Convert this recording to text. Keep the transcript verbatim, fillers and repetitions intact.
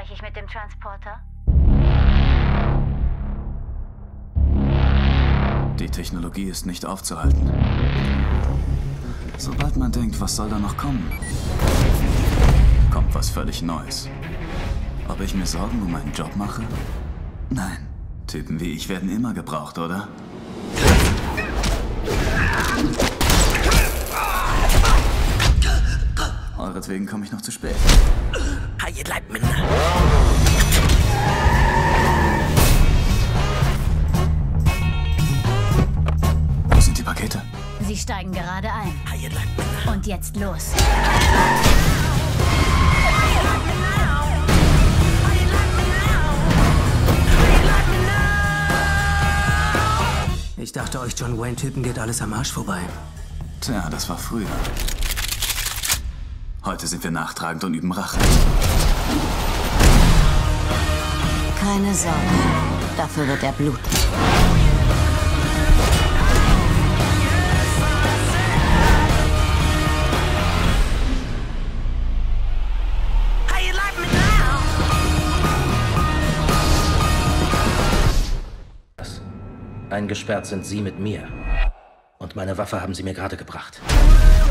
spreche ich mit dem Transporter? Die Technologie ist nicht aufzuhalten. Sobald man denkt, was soll da noch kommen, kommt was völlig Neues. Ob ich mir Sorgen um meinen Job mache? Nein. Typen wie ich werden immer gebraucht, oder? Euretwegen komme ich noch zu spät. Wo sind die Pakete? Sie steigen gerade ein. Und jetzt los. Ich dachte, euch John Wayne-Typen geht alles am Arsch vorbei. Tja, das war früher. Heute sind wir nachtragend und üben Rache. Keine Sorge. Dafür wird er bluten. Eingesperrt sind Sie mit mir. Und meine Waffe haben Sie mir gerade gebracht.